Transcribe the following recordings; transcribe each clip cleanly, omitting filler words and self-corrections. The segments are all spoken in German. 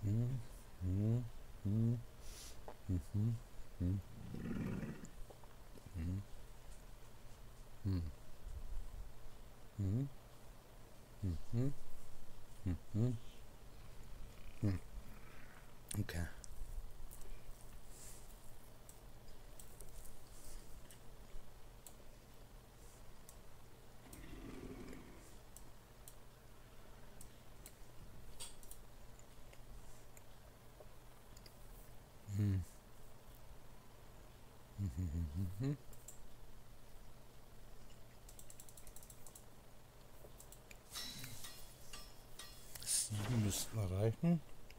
Hm, hm, hm, hm, hm, hm, hm, hm, hm, hm, hm, hm, hm, hm. Okay. Hm, hm, hm, hm, hm, hm. 7 müssten reichen.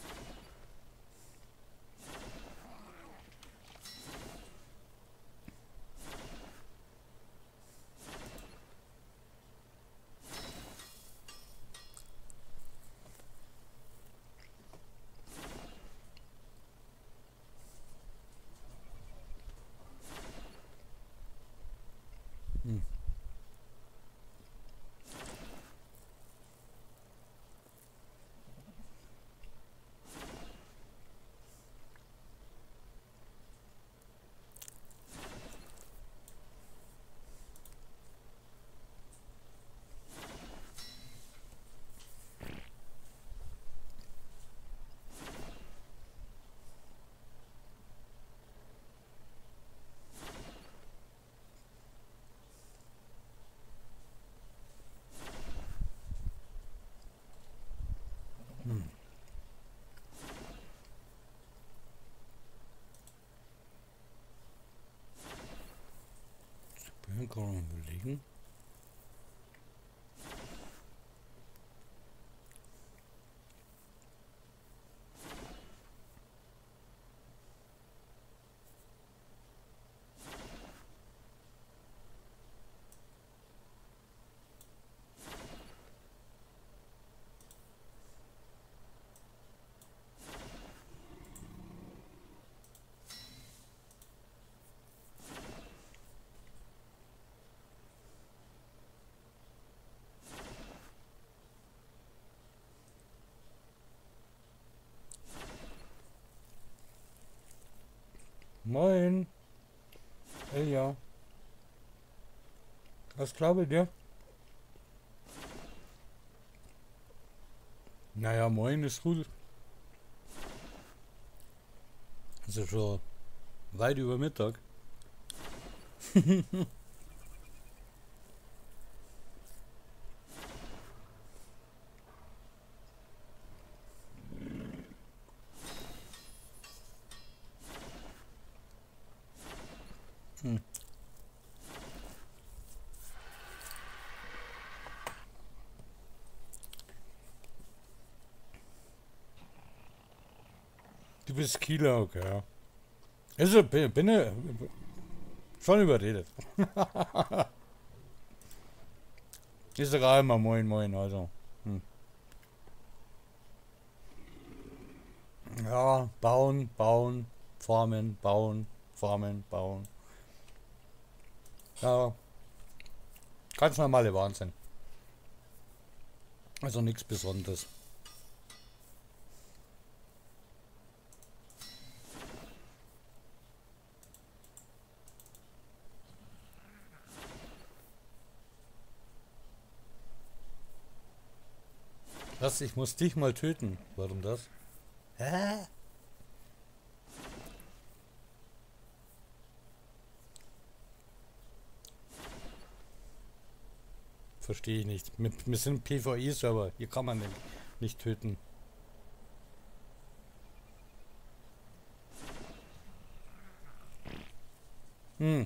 Hm. Hm. Ich bin gerade am überlegen. Moin, Elja. Was glaube ich dir? Naja, moin ist gut. Also schon weit über Mittag. Hm. Du bist Kieler, okay. Ja. Also, bin ich schon überredet. Ist doch immer moin, moin, also. Hm. Ja, bauen, bauen, formen, bauen, formen, bauen. Ja, ganz normale Wahnsinn. Also nichts Besonderes. Was, ich muss dich mal töten. Warum das? Hä? Verstehe ich nicht. Wir sind PvE-Server. Hier kann man nicht töten. Hm.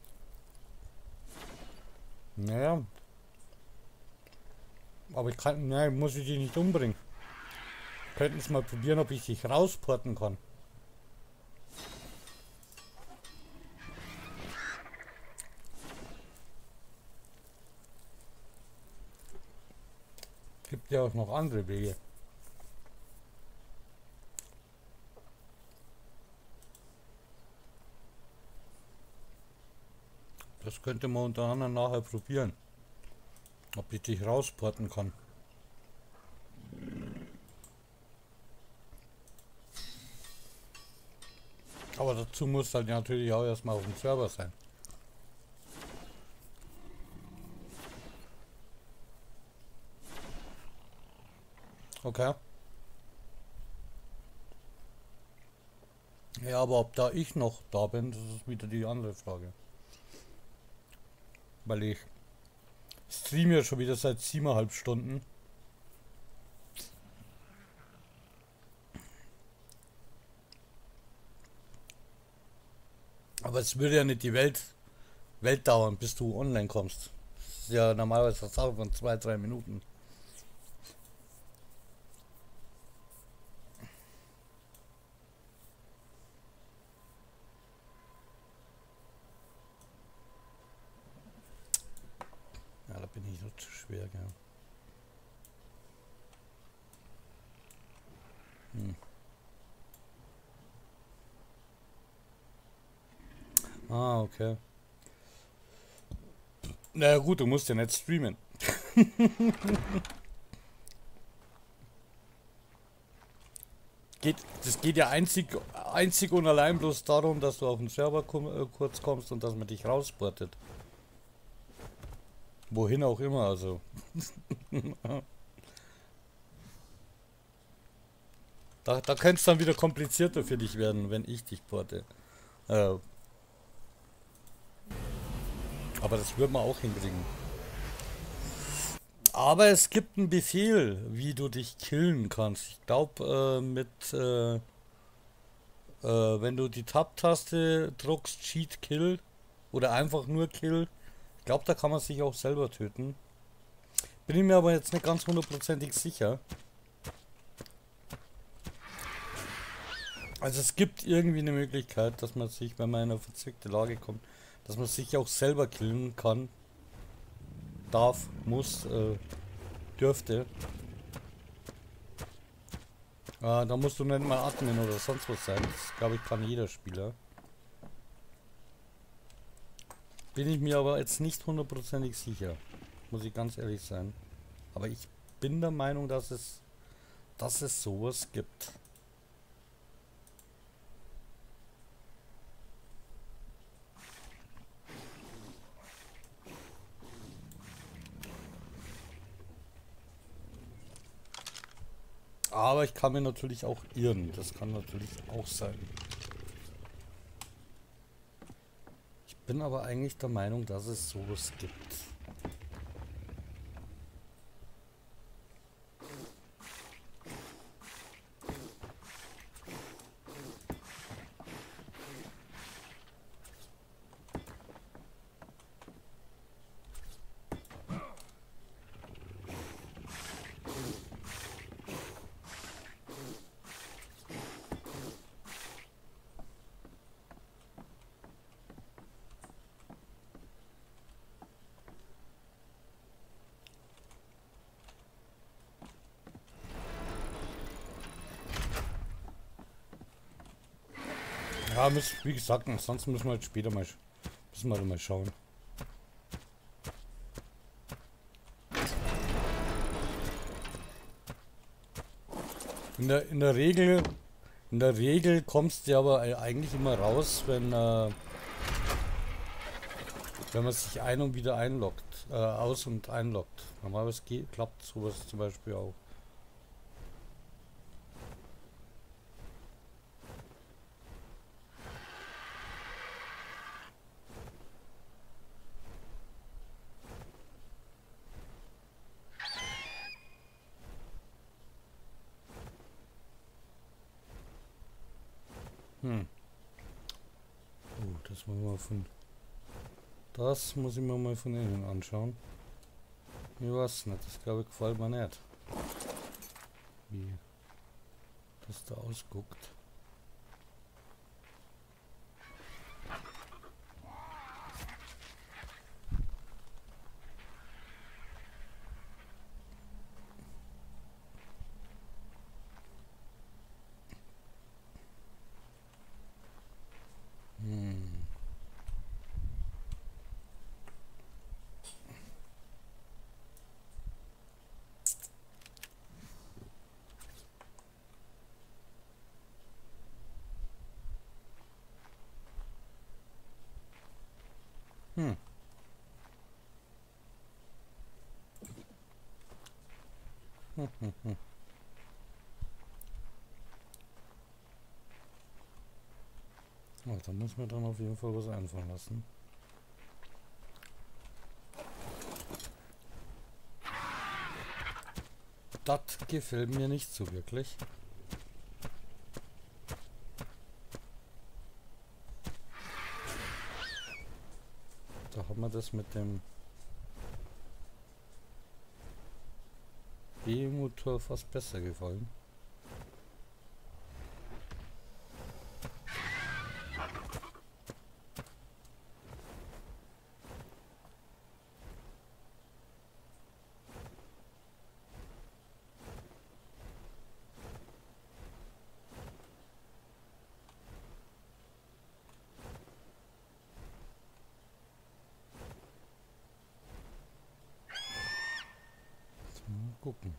Naja, aber ich kann, naja, muss ich dich nicht umbringen. Könnten es mal probieren, ob ich dich rausporten kann. Gibt ja auch noch andere Wege. Das könnte man unter anderem nachher probieren. Ob ich dich rausporten kann. Aber dazu muss halt natürlich auch erstmal auf dem Server sein. Okay. Ja, aber ob da ich noch da bin, das ist wieder die andere Frage. Weil ich streame ja schon wieder seit 7,5 Stunden. Aber es würde ja nicht die Welt dauern, bis du online kommst. Das ist ja normalerweise eine Sache von 2, 3 Minuten. Ja, da bin ich so zu schwer, gell. Hm. Ah, okay. Na ja, gut, du musst ja nicht streamen. Das geht ja einzig und allein bloß darum, dass du auf den Server kurz kommst und dass man dich rausportet. Wohin auch immer, also. Da könnte es dann wieder komplizierter für dich werden, wenn ich dich porte. Äh, aber das wird man auch hinkriegen. Aber es gibt einen Befehl, wie du dich killen kannst. Ich glaube, wenn du die Tab-Taste druckst, Cheat Kill oder einfach nur Kill, ich glaube, da kann man sich auch selber töten. Bin ich mir aber jetzt nicht ganz hundertprozentig sicher. Also es gibt irgendwie eine Möglichkeit, dass man sich, wenn man in eine verzwickte Lage kommt, dass man sich auch selber killen kann. Darf, muss, dürfte. Da musst du nicht mal Admin oder sonst was sein. Das glaube ich kann jeder Spieler. Bin ich mir aber jetzt nicht hundertprozentig sicher. Muss ich ganz ehrlich sein. Aber ich bin der Meinung, dass es sowas gibt. Aber ich kann mir natürlich auch irren. Das kann natürlich auch sein. Ich bin aber eigentlich der Meinung, dass es sowas gibt. Ja, wie gesagt, ansonsten müssen wir halt später mal schauen. In der Regel kommst du aber eigentlich immer raus, wenn man sich ein- und wieder einloggt, aus- und einloggt. Normalerweise klappt sowas zum Beispiel auch. Hm. Das muss ich mir mal von innen anschauen. Ich weiß nicht, das glaube ich gefällt mir nicht. Wie das da ausguckt. Hm. Oh, da muss mir dann auf jeden Fall was einfallen lassen. Das gefällt mir nicht so wirklich. Da hat mir das mit dem E-Motor fast besser gefallen. Mal gucken.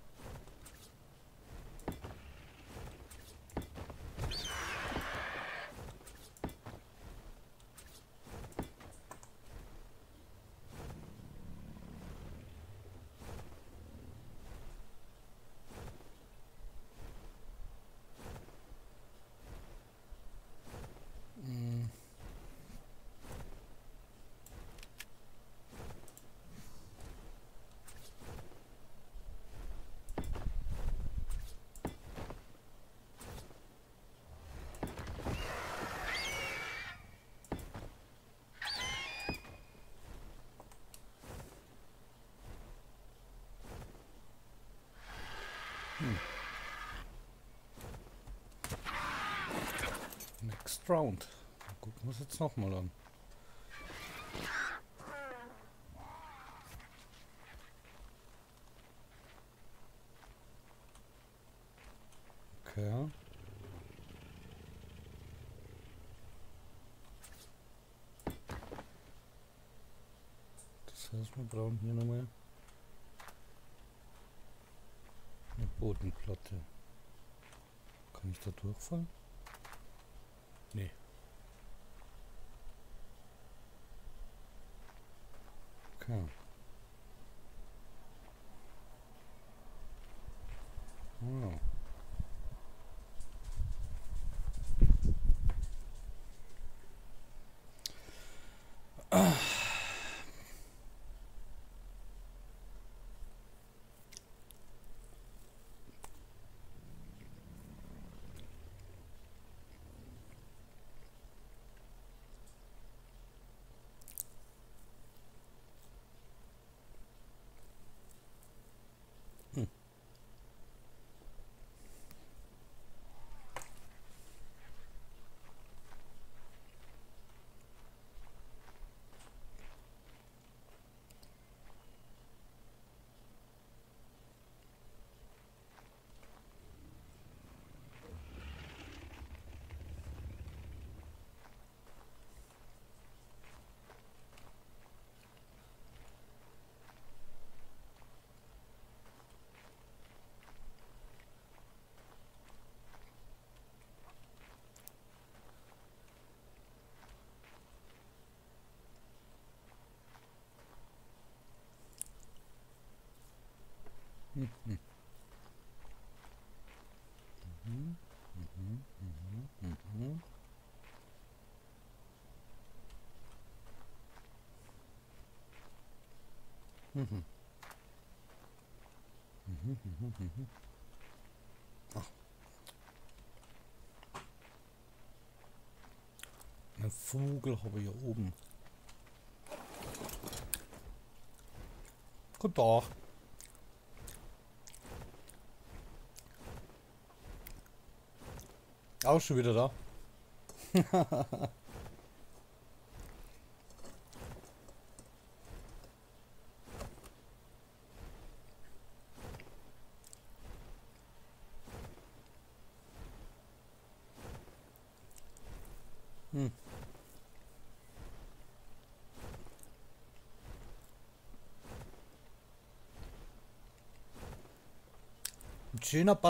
Hm. Next round. Gucken wir es jetzt nochmal an. Okay. Das heißt, wir brauchen hier nochmal eine Bodenplatte. Kann ich da durchfallen? Nee. Okay. Oh. Hm. Mhm. Mhm. Mhm. Mhm. Mhm. Mhm. Mhm. Mhm. Mhm. Ach, einen Vogel habe ich hier oben. Guten Tag. Auch schon wieder da. Hm. Ein schöner